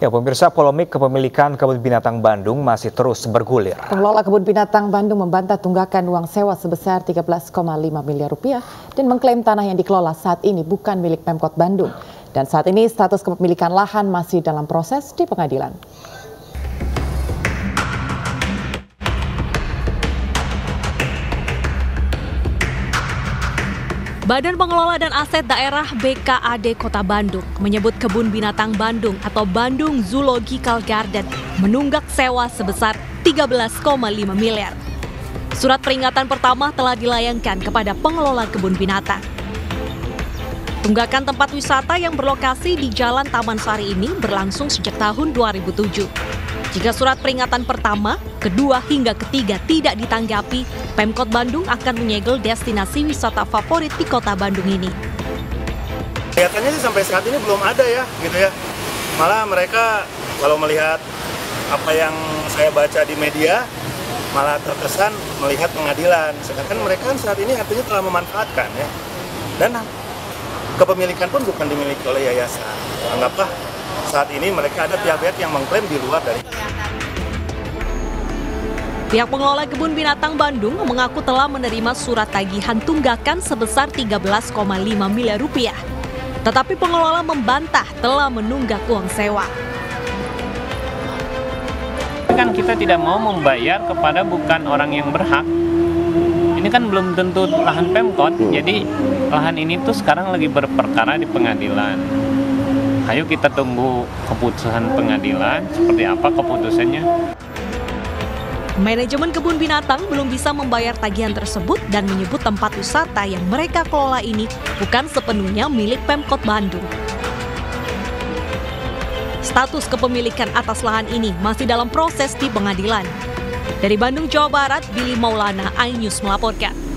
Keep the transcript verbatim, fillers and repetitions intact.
Ya, pemirsa, polemik kepemilikan Kebun Binatang Bandung masih terus bergulir. Pengelola Kebun Binatang Bandung membantah tunggakan uang sewa sebesar tiga belas koma lima miliar rupiah dan mengklaim tanah yang dikelola saat ini bukan milik Pemkot Bandung. Dan saat ini status kepemilikan lahan masih dalam proses di pengadilan. Badan Pengelola dan Aset Daerah B K A D Kota Bandung menyebut Kebun Binatang Bandung atau Bandung Zoological Garden menunggak sewa sebesar tiga belas koma lima miliar. Surat peringatan pertama telah dilayangkan kepada pengelola kebun binatang. Tunggakan tempat wisata yang berlokasi di Jalan Taman Sari ini berlangsung sejak tahun dua ribu tujuh. Jika surat peringatan pertama, kedua hingga ketiga tidak ditanggapi, Pemkot Bandung akan menyegel destinasi wisata favorit di kota Bandung ini. Kelihatannya sih sampai saat ini belum ada ya, gitu ya. Malah mereka kalau melihat apa yang saya baca di media, malah terkesan melihat pengadilan. Sedangkan mereka kan saat ini artinya telah memanfaatkan ya. Dan kepemilikan pun bukan dimiliki oleh yayasan. Anggaplah saat ini mereka ada pihak-pihak yang mengklaim di luar dari. Pihak pengelola Kebun Binatang Bandung mengaku telah menerima surat tagihan tunggakan sebesar tiga belas koma lima miliar rupiah. Tetapi pengelola membantah telah menunggak uang sewa. Kan kita tidak mau membayar kepada bukan orang yang berhak. Ini kan belum tentu lahan Pemkot, jadi lahan ini tuh sekarang lagi berperkara di pengadilan. Ayo kita tunggu keputusan pengadilan, seperti apa keputusannya. Manajemen Kebun Binatang belum bisa membayar tagihan tersebut dan menyebut tempat wisata yang mereka kelola ini bukan sepenuhnya milik Pemkot Bandung. Status kepemilikan atas lahan ini masih dalam proses di pengadilan. Dari Bandung, Jawa Barat, Billy Maulana, iNews melaporkan.